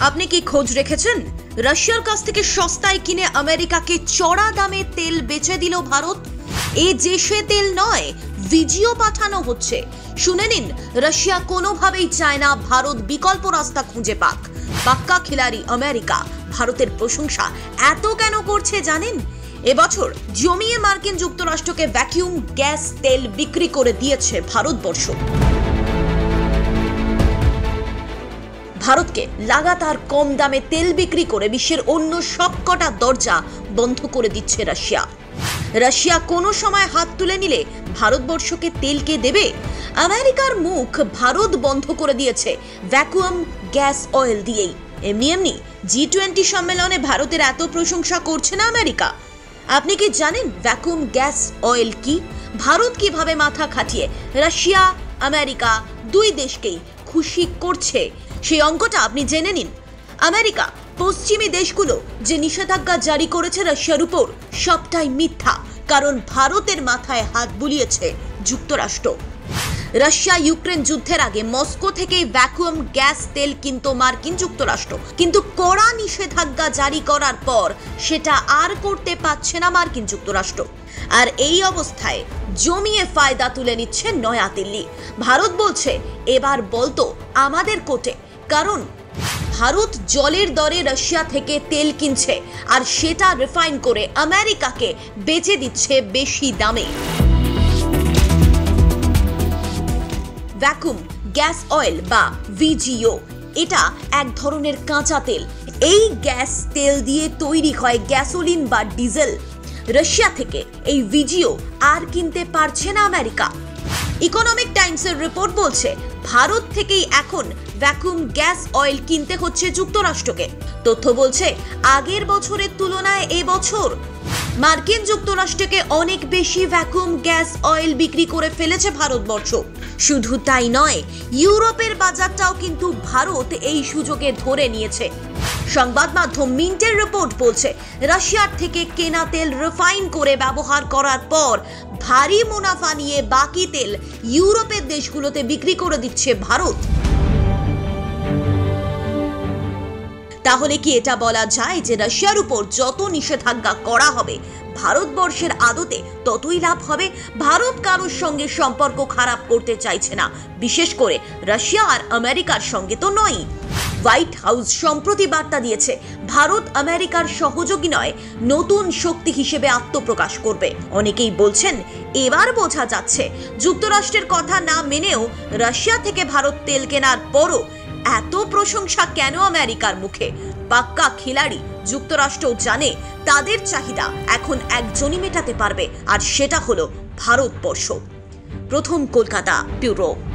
আপনি কি খোঁজ রেখেছেন রাশিয়ার কাছ থেকে সস্তায় কিনে আমেরিকাকে চড়া দামে তেল বেচে দিল ভারত? এই যে সে তেল নয়, ভিজিও পাঠানো হচ্ছে। শুনে নিন, রাশিয়া কোনোভাবেই চায় না ভারত বিকল্প রাস্তা খুঁজে পাক। পাক্কা খিলাড়ি আমেরিকা ভারতের প্রশংসা এত কেন করছে জানেন? এবছর জমিয়ে মার্কিন যুক্তরাষ্ট্রকে ভ্যাকুয়াম গ্যাস তেল বিক্রি করে দিয়েছে ভারতবর্ষ। ভারতকে লাগাতার কম দামে তেল বিক্রি করে বিশ্বের অন্য সবকটা দরজা বন্ধ করে দিচ্ছে রাশিয়া। রাশিয়া কোনো সময় হাত তুলে নিলে ভারতবর্ষকে তেল কে দেবে? আমেরিকার মুখ ভারত বন্ধ করে দিয়েছে ভ্যাকুয়াম গ্যাস অয়েল দিয়েই। এমনি G20 সম্মেলনে ভারতের এত প্রশংসা করছে না আমেরিকা? আপনি কি জানেন ভ্যাকুয়াম গ্যাস অয়েল কি? ভারত কিভাবে মাথা খাটিয়ে রাশিয়া আমেরিকা দুই দেশকেই খুশি করছে সেই অঙ্কটা আপনি জেনে নিন। আমেরিকা পশ্চিমী দেশগুলো যে নিষেধাজ্ঞা জারি করেছে রাশিয়ার উপর, সবটাই মিথ্যা, কারণ ভারতের মাথায় হাত বুলিয়েছে যুক্তরাষ্ট্র। রাশিয়া ইউক্রেন যুদ্ধের আগে মস্কো থেকে ভ্যাকুয়াম গ্যাস তেল কিনত মার্কিন যুক্তরাষ্ট্র, কিন্তু কড়া নিষেধাজ্ঞা জারি করার পর সেটা আর করতে পারছে না মার্কিন যুক্তরাষ্ট্র। আর এই অবস্থায় জমিয়ে ফায়দা তুলে নিচ্ছে নয়াদিল্লি। ভারত বলছে এবার বলতো আমাদের কোটে, কারণ ভারত জলের দরে রাশিয়া থেকে তেল কিনছে আর সেটা রিফাইন করে আমেরিকাকে বেচে দিচ্ছে বেশি দামে। ভ্যাকুয়াম গ্যাস অয়েল বা ভিজিও এটা এক ধরনের কাঁচা তেল। এই গ্যাস তেল দিয়ে তৈরি হয় গ্যাসোলিন বা ডিজেল। রাশিয়া থেকে এই ভিজিও আর কিনতে পারছে না আমেরিকা। ইকোনমিক টাইমসের রিপোর্ট বলছে ভারত থেকেই এখন ভ্যাকুয়াম গ্যাস অয়েল কিনতে হচ্ছে যুক্তরাষ্ট্রকে। তথ্য বলছে আগের বছরের তুলনায় এবছর মার্কিন যুক্তরাষ্ট্রকে অনেক বেশি ভ্যাকুয়াম গ্যাস অয়েল বিক্রি করে ফেলেছে ভারতবর্ষ। শুধু তাই নয়, ইউরোপের বাজারটাও কিন্তু ভারত এই সুযোগে ধরে নিয়েছে। সংবাদ মাধ্যম মিন্টের রিপোর্ট বলছে রাশিয়ার থেকে কেনা তেল রিফাইন করে ব্যবহার করার পর ভারী মুনাফা নিয়ে বাকি তেল ইউরোপের দেশগুলোতে বিক্রি করে দিচ্ছে ভারত। তাহলে কি এটা বলা যায় যে রাশিয়ার উপর যত নিষেধাজ্ঞা করা হবে ভারতবর্ষের আদতে ততই লাভ হবে? ভারত কারোর সঙ্গে সম্পর্ক খারাপ করতে চাইছে না, বিশেষ করে রাশিয়া আর আমেরিকার সঙ্গে তো নয়। হোয়াইট হাউস সম্প্রতি বার্তা দিয়েছে ভারত আমেরিকার সহযোগী নয়, নতুন শক্তি হিসেবে আত্মপ্রকাশ করবে। অনেকেই বলছেন এবার বোঝা যাচ্ছে যুক্তরাষ্ট্রের কথা না মেনেও রাশিয়া থেকে ভারত তেল কেনার পরও এত প্রশংসা কেন আমেরিকার মুখে? পাক্কা খিলাড়ি যুক্তরাষ্ট্র জানে তাদের চাহিদা এখন একজনই মেটাতে পারবে, আর সেটা হলো ভারতবর্ষ। প্রথম কলকাতা ব্যুরো।